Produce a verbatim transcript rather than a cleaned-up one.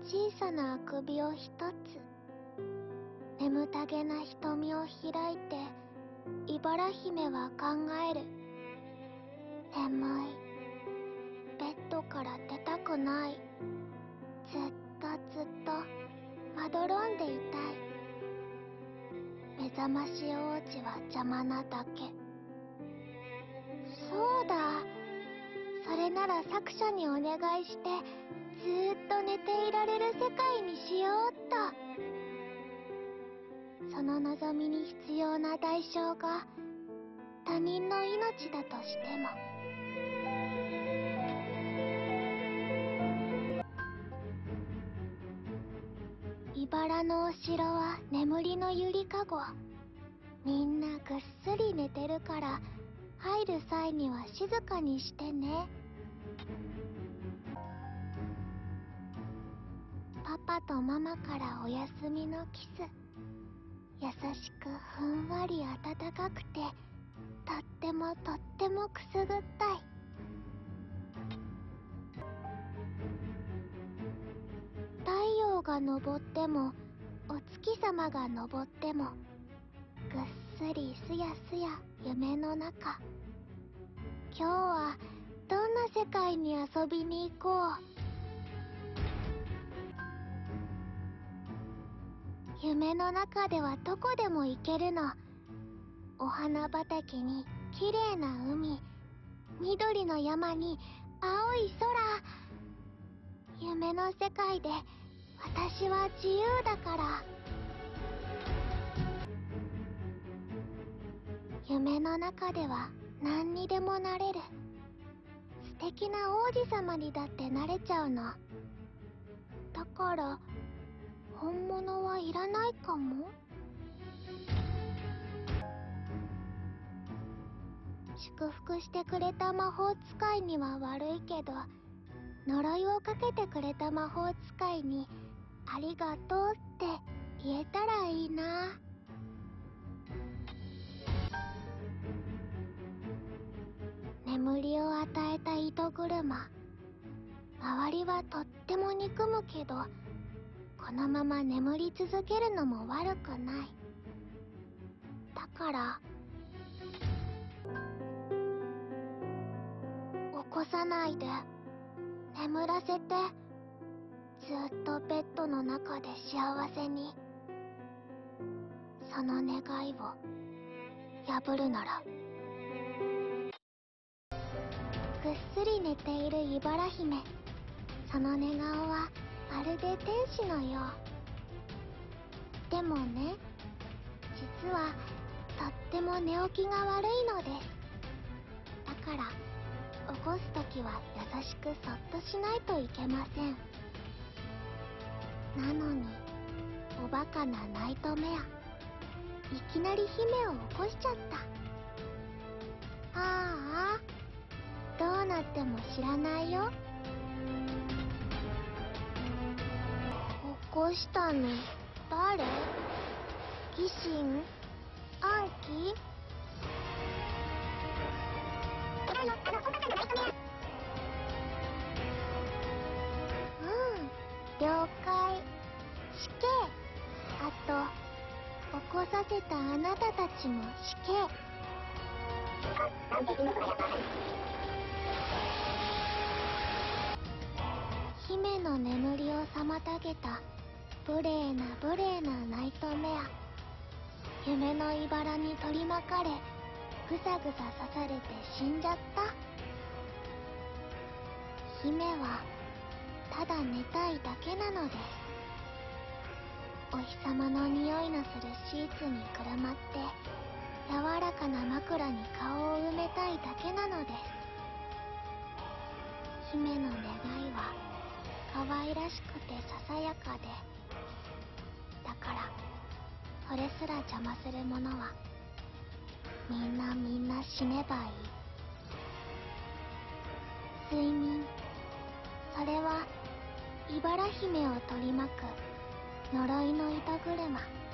小さなあくびを一つ。眠たげな瞳を開いて、茨姫は考える。眠い。ベッドから出たくない。ずっとずっとまどろんでいたい。目覚まし王子は邪魔なだけ。そうだ。それなら作者にお願いして、ずーっと寝ていられる世界にしようっと。その望みに必要な代償が他人の命だとしても。茨のお城は眠りのゆりかご。みんなぐっすり寝てるから入る際には静かにしてね。パパとママからおやすみのキス。優しくふんわり暖かくて、とってもとってもくすぐったい。太陽が昇ってもお月様が昇っても、ぐっすりすやすや夢の中。今日はどんな世界に遊びに行こう。夢の中ではどこでも行けるの。お花畑にきれいな海、緑の山に青い空。夢の世界で私は自由だから。夢の中では何にでもなれる。素敵な王子様にだってなれちゃうの。だから本物はいらないかも。祝福してくれた魔法使いには悪いけど、呪いをかけてくれた魔法使いにありがとうって言えたらいいな。眠りを与えた糸車。周りはとっても憎むけど、このまま眠り続けるのも悪くない。だから起こさないで、眠らせて。ずっとベッドの中で幸せに。その願いを破るなら。ぐっすり寝ている茨姫。その寝顔はまるで天使のよう。でもね、実はとっても寝起きが悪いのです。だから起こすときは優しくそっとしないといけません。なのにおバカなナイトメア、いきなり姫を起こしちゃった。ああ、どうなっても知らないよ。起こしたの誰？疑心？暗鬼？うん、了解。死刑。あと起こさせたあなたたちも死刑。姫の眠りを妨げた無礼な無礼なナイトメア。夢の茨に取り巻かれ、ぐさぐさ刺されて死んじゃった。姫はただ寝たいだけなのです。お日様の匂いのするシーツにくるまって柔らかな枕に顔を埋めたいだけなのです。姫の願いは可愛らしくてささやかで、だからそれすら邪魔するものはみんなみんな死ねばいい。睡眠、それは茨姫を取り巻く呪いの糸車。